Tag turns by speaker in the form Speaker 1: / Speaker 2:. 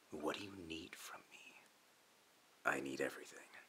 Speaker 1: What do you need from me? I need everything.